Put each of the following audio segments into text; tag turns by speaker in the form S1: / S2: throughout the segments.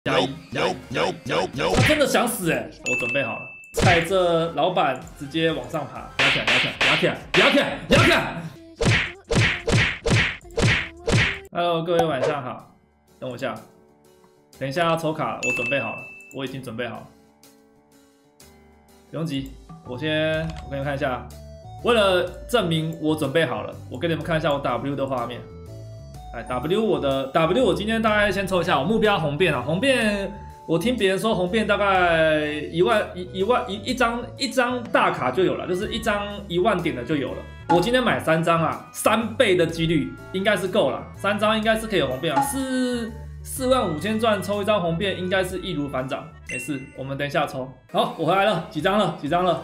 S1: 加一，他真的想死哎！我准备好了，踩着老板直接往上爬，压起来 ！Hello， 各位晚上好，等我一下，等一下要抽卡了，我准备好了，我已经准备好了，不用急，我给你们看一下，为了证明我准备好了，我给你们看一下我 W 的画面。哎 ，W 我今天大概先抽一下，我目标红变啊，红变我听别人说红变大概一张大卡就有了，就是一张1万点的就有了。我今天买3张啊，3倍的几率应该是够了，3张应该是可以有红变啊，45000钻抽一张红变应该是易如反掌，没事，我们等一下抽。好，我回来了，几张了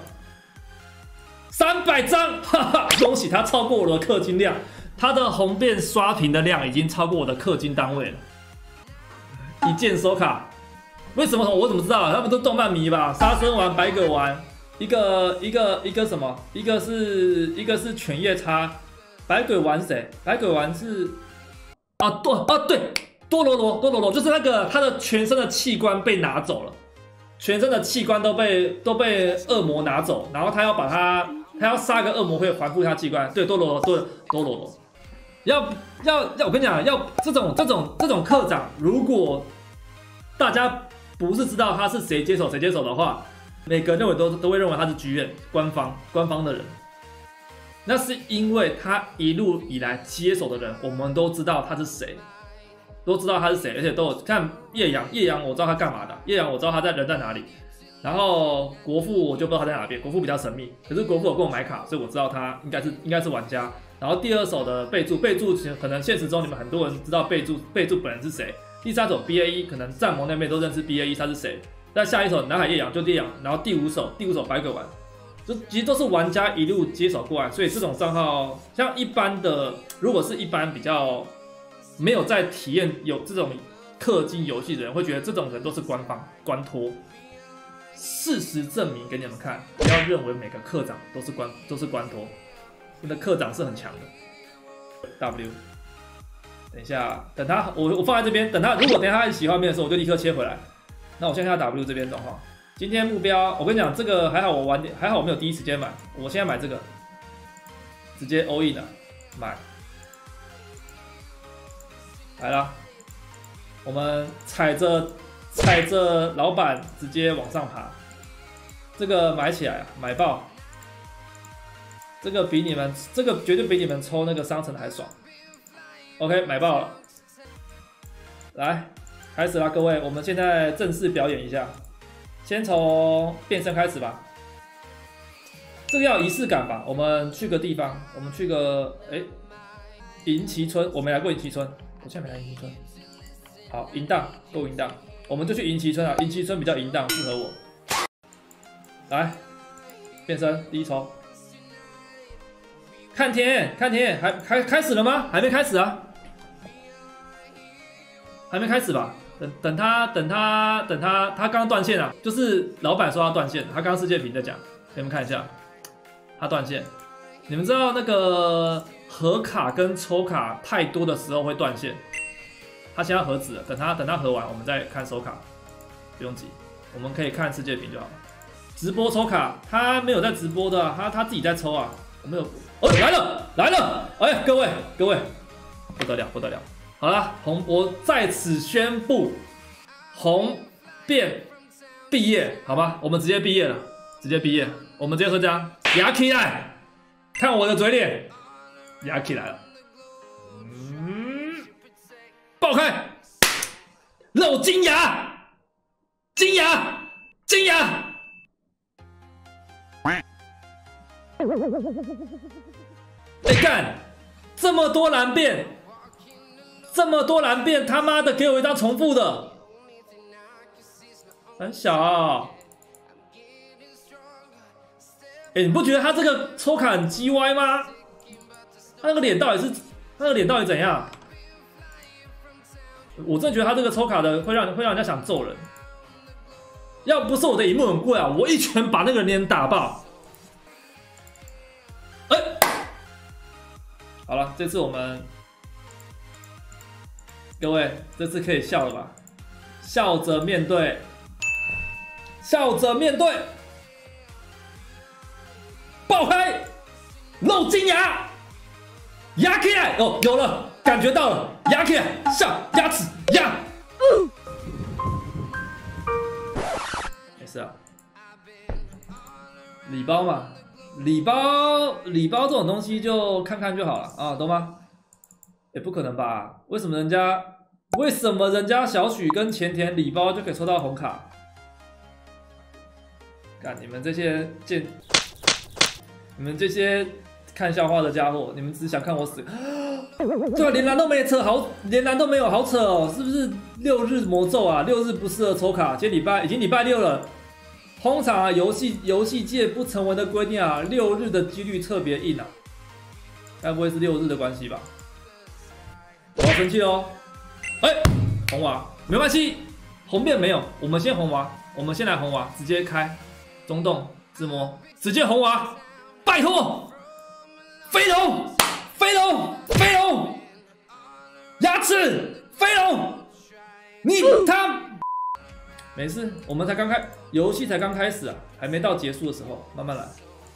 S1: ？300张，哈哈，恭喜他超过我的氪金量。他的红变刷屏的量已经超过我的氪金单位了，一键收卡。为什么我怎么知道啊？他们都动漫迷吧？杀生丸、百鬼丸，一个什么？一个是犬夜叉，百鬼丸谁？百鬼丸是对，多罗罗，就是那个他的全身的器官被拿走了，全身的器官都被恶魔拿走，然后他要杀个恶魔会还复他器官。对，多罗罗。要，我跟你讲，要这种课长，如果大家不是知道他是谁接手的话，每个人都会认为他是剧院官方的人。那是因为他一路以来接手的人，我们都知道他是谁，而且都有看叶阳，我知道他干嘛的，叶阳我知道他人在哪里。然后国父我就不知道他在哪边，国父比较神秘，可是国父有跟我买卡，所以我知道他应该是玩家。然后第2手的备注可能现实中你们很多人知道备注本人是谁。第3手 BA1 可能战盟那边都认识 BA1 他是谁。但下一手南海夜阳就夜阳，然后第5手百鬼丸，就其实都是玩家一路接手过来，所以这种账号像一般的，如果是一般比较没有在体验有这种氪金游戏的人，会觉得这种人都是官托。事实证明给你们看，不要认为每个课长都是官托，你的课长是很强的。W， 等一下，等他，我放在这边，如果等一下他洗画面的时候，我就立刻切回来。那我现在看 W 这边状况，今天目标，我跟你讲，这个还好还好我没有第一时间买，我现在买这个，直接 all in 了，买，来啦，我们踩着老板直接往上爬，这个买起来买爆，这个绝对比你们抽那个商城还爽。OK， 买爆了，来开始啦，各位，我们现在正式表演一下，先从变身开始吧。这个要仪式感吧，我们去个地方，我们去个银旗村，我没来过银旗村，我现在没来银旗村。好，淫荡够淫荡。我们就去银旗村啊，银旗村比较淫荡，适合我。来，变身第1抽，看天，还开始了吗？还没开始啊，还没开始吧？等他刚刚断线啊，就是老板说他断线，他刚刚世界屏在讲，给你们看一下，他断线。你们知道那个合卡跟抽卡太多的时候会断线。他现在合纸了，等他合完，我们再看收卡，不用急，我们可以看世界屏就好了。直播抽卡，他没有在直播的啊，他自己在抽啊，我没有。哦，来了！哎，各位，不得了！好啦，我在此宣布，红变毕业，好吧？我们直接毕业了，我们直接说这样，牙起来，看我的嘴脸，牙起来了。爆开，露金牙！干，这么多蓝变，他妈的给我一张重复的，很小。你不觉得他这个抽卡很鸡歪吗？他那个脸到底怎样？我真的觉得他这个抽卡的会让人家想揍人。要不是我的萤幕很贵啊，我一拳把那个人脸打爆。好了，这次我们各位这次可以笑了吧？ 笑着面对，笑着面对，爆开，露金牙，压起来，哦，有了，感觉到了，压起来，上牙齿压，没事啊，礼包嘛，礼包这种东西就看看就好了啊，懂吗？也不可能吧？为什么人家小许跟前田礼包就可以抽到红卡？干你们这些你们这些看笑话的家伙，你们只想看我死。对啊，连蓝都没扯，连蓝都没有，好扯哦！是不是6日魔咒啊？6日不适合抽卡，今天已经礼拜6了。通常啊，游戏界不成文的规定啊，6日的几率特别硬啊。该不会是6日的关系吧？我要生气哦！哎，红娃没关系，红变没有，我们先红娃，我们先来红娃，直接开中洞自摸，直接红娃，拜托，飞龙，飞龙，飞龙，牙齿，飞龙，你他没事，我们才刚开，游戏才刚开始啊，还没到结束的时候，慢慢来。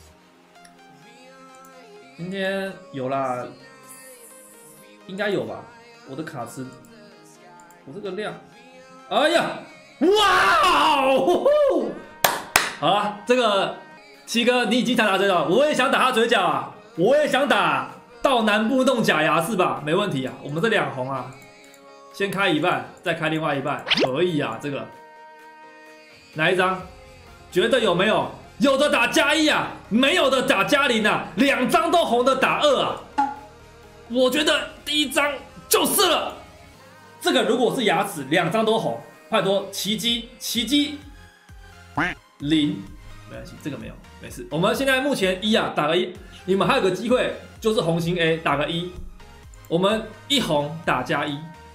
S1: 今天有啦，应该有吧？我的卡池，我这个量，哎呀，哇哦！好了，这个七哥你已经想打嘴角，我也想打他嘴角啊，我也想打到南部弄假牙是吧？没问题啊，我们这两红啊，先开一半，再开另外一半，可以啊，这个。哪一张？觉得有没有？有的打+1啊，没有的打+0啊，2张都红的打2啊。我觉得第一张就是了。这个如果是牙齿，2张都红，拜托奇迹0，没关系，这个没有，没事。我们现在目前1啊，打个1，你们还有个机会，就是红心 A 打个1，我们一红打+1，+1，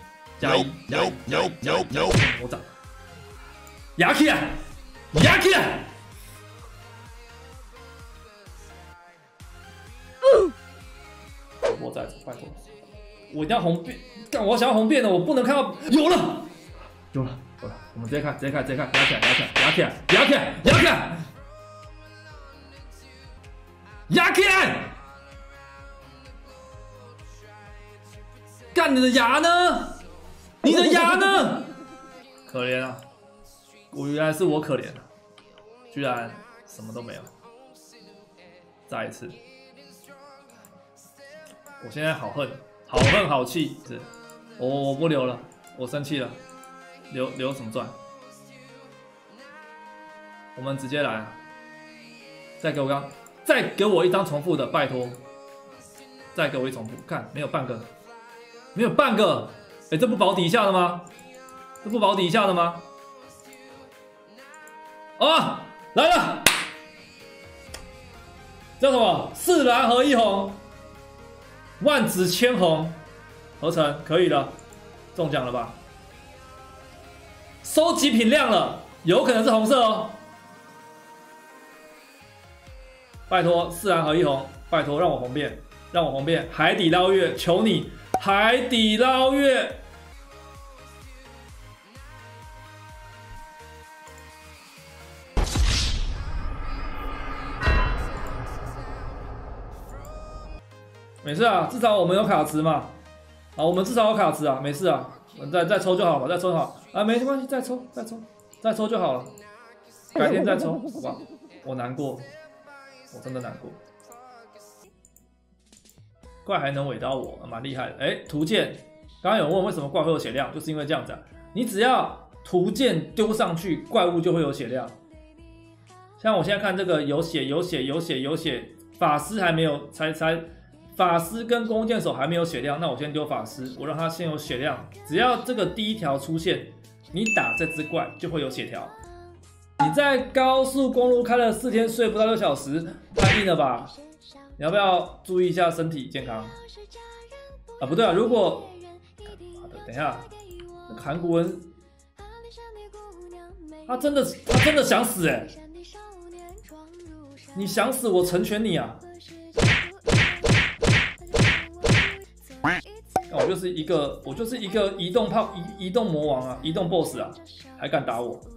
S1: 魔掌。压起来，压起来！我再拜托，我一定要红变，干！我想要红变的，我不能看到有了，有了，我们直接看，压起来，压起来，干！你的牙呢？你的牙呢？可怜啊！原来是我可怜了，居然什么都没有。再一次，我现在好恨好气，是，我不留了，我生气了，留什么钻？我们直接来啊！再给我一张重复的，拜托，再给我一重复，看没有半个，哎，这不保底下的吗？啊，来了，叫什么？4蓝合1红，万紫千红合成，可以了，中奖了吧？收集品亮了，有可能是红色哦。拜托，4蓝合1红，拜托让我红遍，海底捞月，求你，海底捞月。没事啊，至少我们有卡池嘛。好，我们至少有卡池啊，没事啊，我们再抽就好了，再抽就好啊，没关系，再抽就好了，改天再抽，好吧？我难过，我真的难过。怪还能尾刀我，蛮厉害的。哎，图鉴，刚刚有人问为什么怪会有血量，就是因为这样子啊。你只要图鉴丢上去，怪物就会有血量。像我现在看这个有血，法师还没有，法师跟弓箭手还没有血量，那我先丢法师，我让他先有血量。只要这个第一条出现，你打这只怪就会有血条。你在高速公路开了4天，睡不到6小时，太硬了吧？你要不要注意一下身体健康？啊，不对啊，如果等一下，那个韩国人，他真的想死哎！你想死我成全你啊！ 我就是一个移动魔王啊，移动 BOSS 啊，还敢打我？